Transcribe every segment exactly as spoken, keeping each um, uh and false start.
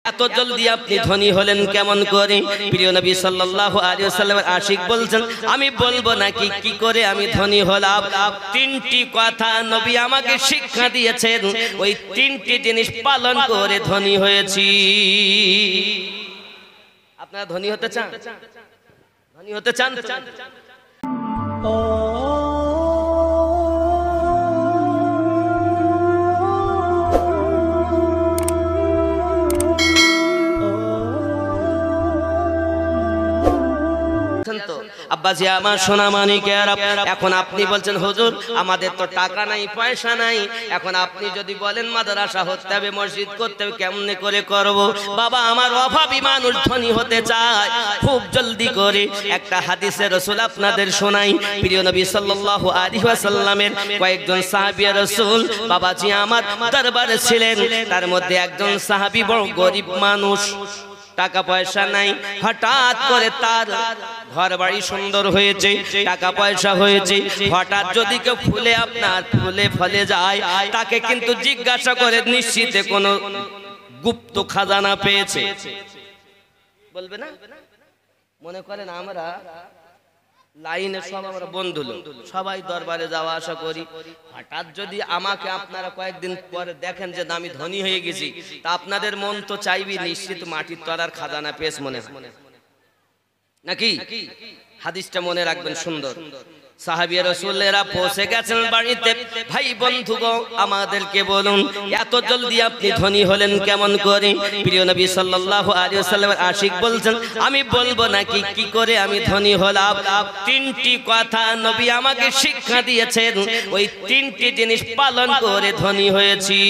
এত জলদি আপনি ধনী হলেন কেমন করে? প্রিয় নবী সাল্লাল্লাহু আলাইহি ওয়াসাল্লামের আশিক বলছেন, আমি বলবো নাকি কি করে আমি ধনী হলাম? তিনটি কথা নবী আমাকে শিক্ষা দিয়েছেন, ওই তিনটি জিনিস পালন করে ধনী হয়েছি। আপনারা ধনী হতে চান? ধনী হতে চান? আব্বাজি আমার সোনা মানিকেরা, এখন আপনি বলছেন হুজুর আমাদের তো টাকা নাই পয়সা নাই, এখন আপনি যদি বলেন মাদ্রাসা হতে হবে মসজিদ করতে হবে, কেমনে করে করব? বাবা আমার অভাবী মানুষ ধনী হতে চায়, খুব জলদি করে একটা হাদিসে রাসূল আপনাদের শোনাই। প্রিয় নবী সাল্লাল্লাহু আলাইহি ওয়াসাল্লামের কয়েকজন সাহাবী রাসূল বাবাজি আমার দরবারে ছিলেন, তার মধ্যে একজন সাহাবী বড় গরিব মানুষ, টাকা পয়সা নাই, হঠাৎ করে তার ঘর বাড়ি সুন্দর হয়েছে, টাকা পয়সা হয়েছে, হঠাৎ যদি কেউ ফুলে আপনার ফুলে ফলে যায় তাকে কিন্তু জিজ্ঞাসা করে নিশ্চিতে কোনো গুপ্ত খাজানা পেয়েছে বলবে না? মনে করেন আমরা লাইনে সব আমরা বন্ধু লোক সবাই দরবারে যাওয়া আসা করি, হঠাৎ যদি আমাকে আপনারা কয়েকদিন পরে দেখেন যে আমি ধনী হয়ে গেছি, তা আপনাদের মন তো চাইবি নিশ্চিত মাটির তলার খাজানা পেয়েছ মনে হয় নাকি? হাদিসটা মনে রাখবেন সুন্দর। সাহাবী রাসূলেরা পৌঁছে গেছেন বাড়িতে। ভাই বন্ধুগণ আমাদেরকে বলুন এত জলদি আপনি ধনী হলেন কেমন করে? প্রিয় নবী সাল্লাল্লাহু আলাইহি ওয়াসাল্লামের আশিক বলছেন, আমি বলবো নাকি কি করে আমি ধনী হলাম? তিনটি কথা নবী আমাকে শিক্ষা দিয়েছেন, ওই তিনটি জিনিস পালন করে ধনী হয়েছি।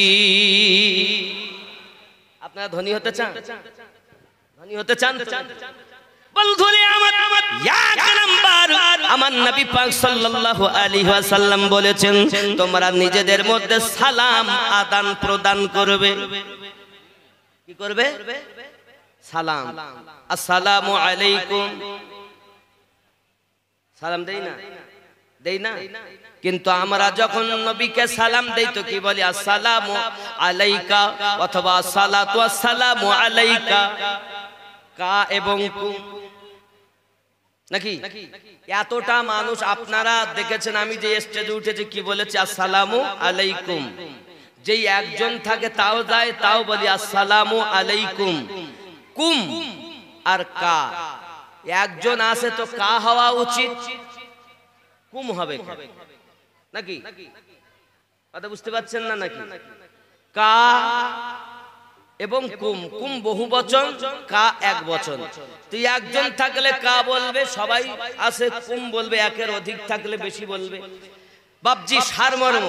আপনারা ধনী হতে চান? ধনী হতে চান? বন্ধুরে আমার এক নাম্বার আমার নবী পাক সাল্লাল্লাহু আলাইহি ওয়াসাল্লাম বলেছেন, তোমরা নিজেদের মধ্যে সালাম আদান প্রদান করবে। কি করবে? সালাম। আসসালামু আলাইকুম সালাম দেই না? দেই না? কিন্তু আমরা যখন নবীকে সালাম দেই তো কি বলি? আসসালামু আলাইকা অথবা সালাতু ওয়াসসালামু আলাইকা, কা এবং কু নাকি? এতটা মানুষ আপনারা দেখেছেন আমি যে স্টেজে উঠেছি কি বলেছি? আসসালামু আলাইকুম। যেই একজন থাকে তাও যায় তাও বলি আসসালামু আলাইকুম। কুম আর কা, একজন আছে তো কা হওয়া উচিত, কুম হবে নাকি? কথা বুঝতে পারছেন না নাকি? কা এবং কুম, কুম বহু বচন, কা এক বচন। তুই একজন থাকলে কা বলবে, সবাই আছে কুম বলবে, একের অধিক থাকলে বেশি বলবে। বাপজি সারমর্ম।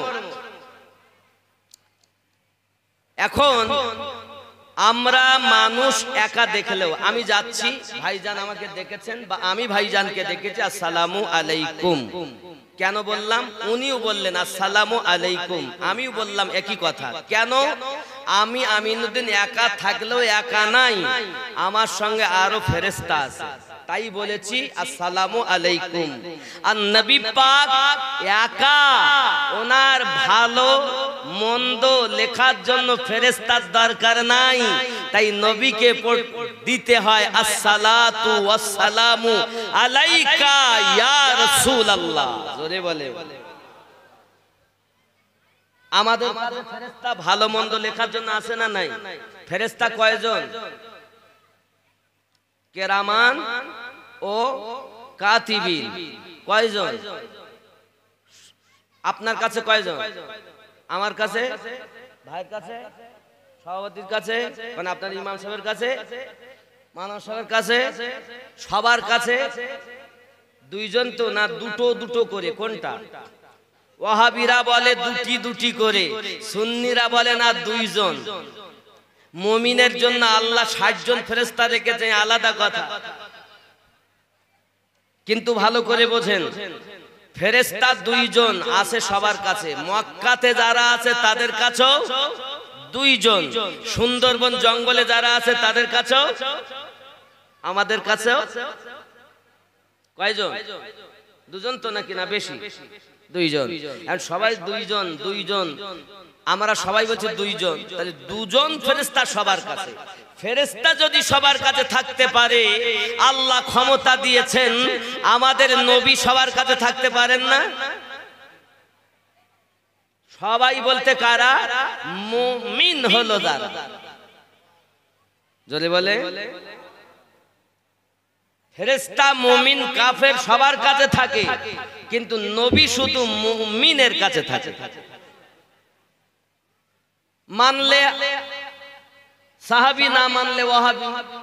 এখন আমরা মানুষ একা দেখলেও, আমি যাচ্ছি ভাইজান আমাকে দেখেছেন বা আমি ভাইজানকে দেখেছি আসসালামু আলাইকুম, কেন বললাম? উনিও বললেন আসসালামু আলাইকুম, আমিও বললাম একই কথা। কেন? আমি আমিনুদ্দিন একা থাকলেও একা নাই, আমার সঙ্গে আরো ফেরেশতা আছে, তাই বলেছি আসসালামু আলাইকুম। আর নবী পাক একা, ওনার ভালো মন্দ লেখার জন্য ফেরেশতার দরকার নাই, তাই নবীকে দিতে হয় আসসালাতু ওয়াসসালামু আলাইকা ইয়া রাসূলুল্লাহ। জোরে বলে। আমাদের কাছে ফেরেশতা ভালো মন্দ লেখার জন্য আছে না নাই? ফেরেশতা কয়জন? কেরামান ও কাতিবিন। কয়জন? আপনার কাছে কয়জন? আমার কাছে, ভাইয়ের কাছে, সভাপতির কাছে, মানে আপনার ইমাম সাহেবের কাছে, মানব সাহেবের কাছে, সবার কাছে দুইজন তো না? দুটো দুটো করে। কোনটা? ওয়াহাবিরা বলে দুটি দুটি করে, সুন্নিরা বলে না দুইজন। মুমিনের জন্য আল্লাহ ষাট জন ফেরেশতা রেখেছে, আলাদা কথা, কিন্তু ভালো করে বোঝেন ফেরেশতা দুইজন আছে সবার কাছে। মক্কাতে যারা আছে তাদের কাছেও দুইজন, সুন্দরবন জঙ্গলে যারা আছে তাদের কাছেও, আমাদের কাছেও কয়জন? দুজন তো নাকি না বেশি? দুইজন। আর সবাই দুইজন দুইজন, আমরা সবাই বলছি দুইজন, তাহলে দুজন ফেরেশতা সবার কাছে। ফেরেশতা যদি সবার কাছে থাকতে পারে, আল্লাহ ক্ষমতা দিয়েছেন, আমাদের নবী সবার কাছে থাকতে পারেন না? সবাই বলতে কারা? মুমিন হলো যারা। যদি বলে ফেরেশতা, মুমিন, কাফের সবার কাছে থাকে, কিন্তু নবী শুধু মুমিনের কাছে থাকে। মানলে সাহাবী, না মানলে ওয়াহাবী।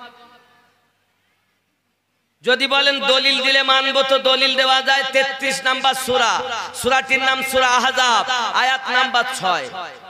যদি বলেন দলিল দিলে মানবো, তো দলিল দেওয়া যায় তেত্রিশ নাম্বার সূরা, সূরাটির নাম সূরা আহজাব, আয়াত নাম্বার ছয়।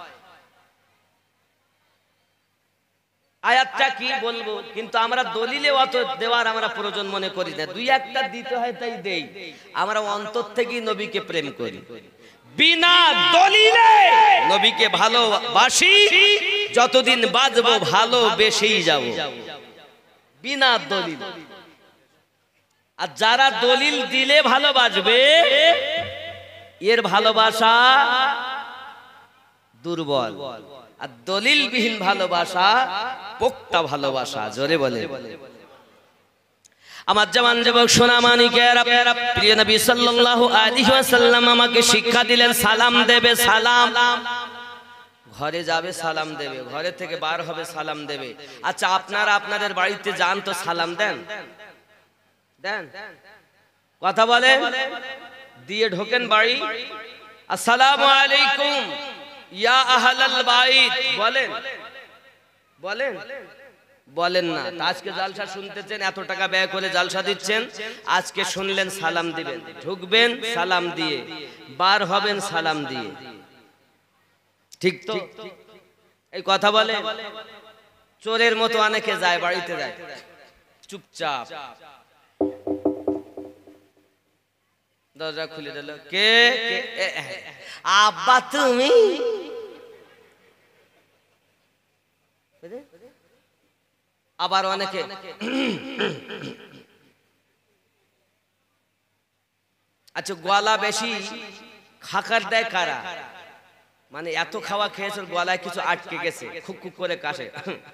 আয়াতটা কি বলবো, কিন্তু আমরা দলিলে অত দেওয়ার আমরা প্রয়োজন মনে করি না। দুই একটা দিতে হয় তাই দেই। আমরা অন্তর থেকেই নবীকে প্রেম করি। বিনা দলিলে নবীকে ভালোবাসি, যতদিন বাঁচবো ভালোবেসেই যাব, বিনা দলিল। আর যারা দলিল দিলে ভালোবাসবে, এর ভালোবাসা দুর্বল। আর দলিলবিহীন ভালোবাসা পোক্তা ভালোবাসা। জোরে বলে। আমার জওয়ান যুবক সোনা মানিকেরা, প্রিয় নবী সাল্লাল্লাহু আলাইহি ওয়াসাল্লাম আমাকে শিক্ষা দিলেন, সালাম দেবে। সালাম, ঘরে যাবে সালাম দেবে, ঘরে থেকে বার হবে সালাম দেবে। আচ্ছা, আপনারা আপনাদের বাড়িতে যান তো সালাম দেন? দেন? কথা বলে দিয়ে ঢোকেন বাড়ি, আসসালামু আলাইকুম ইয়া আহলাল বাইত বলেন? বলেন? বলেন না। আজকে জালসা শুনতেছেন, এত টাকা ব্যয় করে জালসা দিচ্ছেন, আজকে শুনলেন সালাম দিবেন। ঢুকবেন সালাম দিয়ে, বার হবেন সালাম দিয়ে। ঠিক তো? এই কথা বলে। চোরের মতো অনেকে যায়, বাড়িতে যায় চুপচাপ, দরজা খুলে দিল, কে? আব্বা তুমি? আবার অনেকে আচ্ছা, গলা বেশি খাকার দেয় কারা? মানে এত খাওয়া খেয়েছে, গলায় কিছু আটকে গেছে, খুক খুক করে কাশে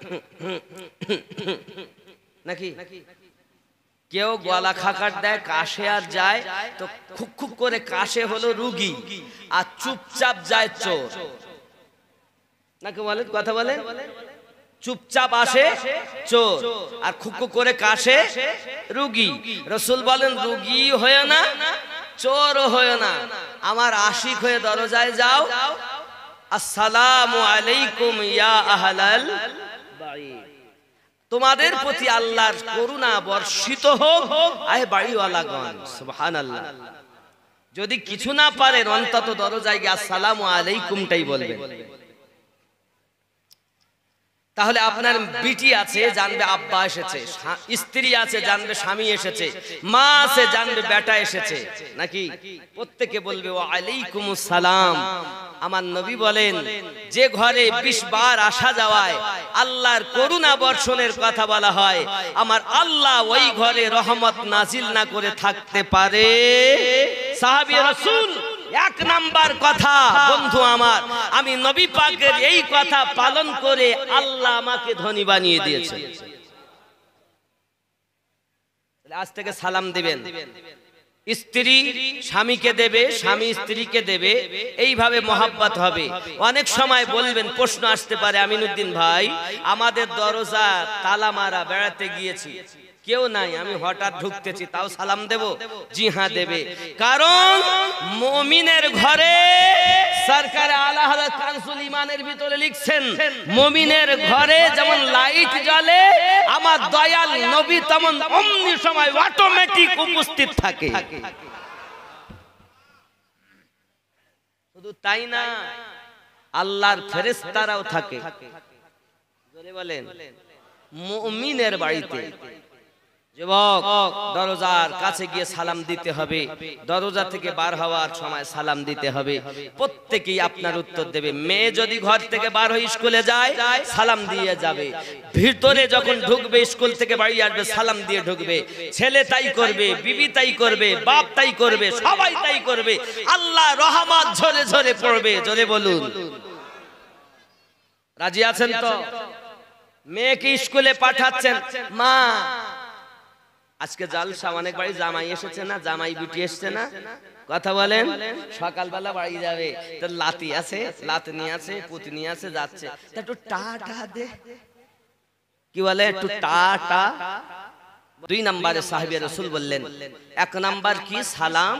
নাকি? কেউ গলা খাকার দেয়, কাশে আর যায়, তো খুক খুক করে কাশে হলো রুগী, আর চুপচাপ যায় চোর। নাকি বলেন? কথা বলে। চুপচাপ আসে চোর, আর খুক খুক করে কাশে রুগী। রাসূল বলেন, রুগী হয়ে না, চোরও হয়ে না, আমার আশিক হয়ে দরজায় যাও, আসসালামু আলাইকুম ইয়া আহলাল বাইত, তোমাদের প্রতি আল্লাহর করুণা বর্ষিত হোক, আয় বাড়িওয়ালাগণ। সুবহানাল্লাহ। যদি কিছু না পারেন, অন্তত দরজায় গিয়ে আসসালামু আলাইকুমটাই বলবেন। তাহলে আপনার বিটি আছে, জানবে আব্বা এসেছে, স্ত্রী আছে, জানবে স্বামী এসেছে, মা আছে, জানবে বেটা এসেছে, নাকি? প্রত্যেকে বলবে ওয়া আলাইকুমুস সালাম। আমার নবী বলেন, যে ঘরে বিশ বার আসা যাওয়ায় আল্লাহর করুণা বর্ষণের কথা বলা হয়, আমার আল্লাহ ওই ঘরে রহমত নাজিল না করে থাকতে পারে? সাহাবী রাসূল এক নাম্বার কথা, বন্ধু আমার, আমি নবী পাকের এই কথা পালন করে আল্লাহ আমাকে ধনী বানিয়ে দিয়েছে। আজ থেকে সালাম দিবেন। স্ত্রী স্বামীকে দেবে, স্বামী স্ত্রীকে দেবে, এইভাবে মহাব্বত হবে। অনেক সময় বলবেন, প্রশ্ন আসতে পারে, আমিনুদ্দিন ভাই, আমাদের দরজা তালা মারা, বেড়াতে গিয়েছি, কেউ নাই, আমি হঠাৎ ঢুকতেছি, তাও সালাম দেব? জি হ্যাঁ দেবে। কারণ মুমিনের ঘরে সরকার আলা হযরত কানসুল ঈমানের ভিতরে লিখছেন, মুমিনের ঘরে যেমন লাইট জ্বলে, আমার দয়াল নবী তেমন অমনি সময় অটোমেটিক উপস্থিত থাকে। শুধু তাই না, আল্লাহর ফেরেশতারাও থাকে। জোরে বলেন। মুমিনের বাড়িতে যুবক, দরজার কাছে গিয়ে সালাম দিতে হবে, দরজা থেকে বার হওয়ার সময় সালাম দিতে হবে। প্রত্যেকেই আপনার উত্তর দেবে। মেয়ে যদি ঘর থেকে বার হয়ে স্কুলে যায়, সালাম দিয়ে যাবে। ভিতরে যখন ঢুকবে, স্কুল থেকে বাড়ি আসবে, সালাম দিয়ে ঢুকবে। ছেলে তাই করবে, বিবি তাই করবে, বাপ তাই করবে, সবাই তাই করবে। আল্লাহ রহমত ঝরে ঝরে পড়বে। জোরে বলুন, রাজি আছেন তো? মেয়েকে স্কুলে পাঠাচ্ছেন, মা আজকে জালসা, অনেক বাড়ি জামাই এসেছে না, জামাই বিটি এসছে না, কথা বলেন, সকালবেলা বাড়ি যাবে, তো লাতি আছে, লাত নিয়ে আছে, পুতনি আছে, যাচ্ছে, একটু টাটা দে, কি বলে, একটু টাটা। দুই নম্বরে সাহাবী রাসূল বললেন, এক নাম্বার কি, সালাম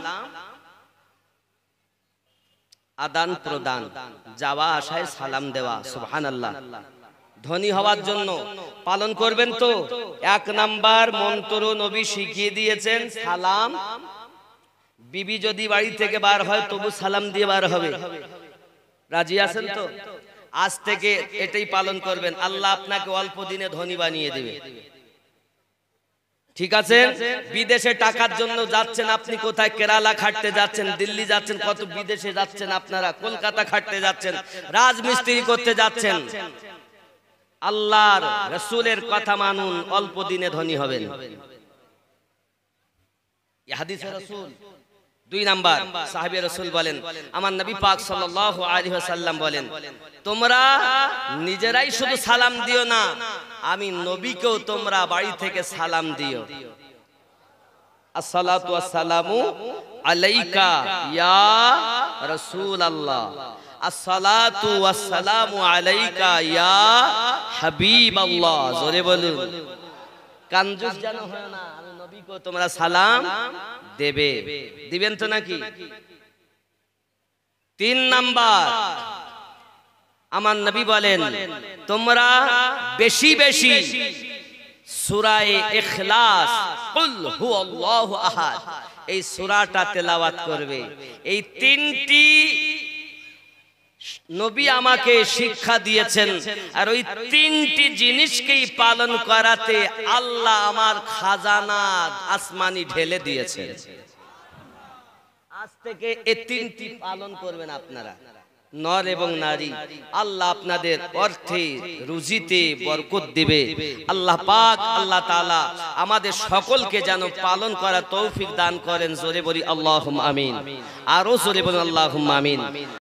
আদান প্রদান, যাওয়া আসায় সালাম দেওয়া, সুবহানাল্লাহ। ধনী হওয়ার জন্য পালন করবেন তো, এক নাম্বার মন্ত্র নবী শিখিয়ে দিয়েছেন, সালাম। বিবি যদি বাড়ি থেকে বার হয় তবু সালাম দিয়ে বার হবে, রাজি আছেন তো? আজ থেকে এটাই পালন করবেন, আল্লাহ আপনাকে অল্প দিনে ধনী বানিয়ে দেবে, ঠিক আছে? বিদেশে টাকার জন্য যাচ্ছেন আপনি, কোথায় কেরালা খাটতে যাচ্ছেন, দিল্লি যাচ্ছেন, কত বিদেশে যাচ্ছেন আপনারা, কলকাতা খাটতে যাচ্ছেন, রাজমিস্ত্রি করতে যাচ্ছেন, আল্লাহর রাসূলের কথা মানুন, অল্প দিনে ধনী হবেন। এই হাদিসে রাসূল। দুই নাম্বার সাহাবী রাসূল বলেন, আমার নবী পাক সাল্লাল্লাহু আলাইহি ওয়াসাল্লাম বলেন, তোমরা নিজেরাই শুধু সালাম দিও না, আমি নবীকেও তোমরা বাড়ি থেকে সালাম দিও। আসসালাতু ওয়াসসালামু আলাইকা ইয়া রাসূলুল্লাহ, আসসালাতু ওয়াসসালামু আলাইকা ইয়া হাবিবাল্লাহ। জোরে বলুন, কানজুস যেন হয় না, আমি নবীকে তোমরা সালাম দেবে, দিবেন তো নাকি? তিন নাম্বার আমার নবী বলেন, তোমরা বেশি বেশি সূরা ইখলাস, কুল হুয়াল্লাহু আহাদ, এই সূরাটা তেলাওয়াত করবে। এই তিনটি নবী আমাকে শিক্ষা দিয়েছেন, আর ওই তিনটি জিনিসকেই পালন করাতে আল্লাহ আমার খাজানা আসমানি ঢেলে দিয়েছেন। আজ থেকে এই তিনটি পালন করবেন আপনারা, নর এবং নারী, আল্লাহ আপনাদের অর্থে রুজিতে বরকত দিবে। আল্লাহ পাক আল্লাহ তাআলা আমাদের সকলকে যেন পালন করার তৌফিক দান করেন। জোরে বলি আল্লাহুম্মা আমিন, আরো জোরে বলুন আল্লাহুম্মা আমিন।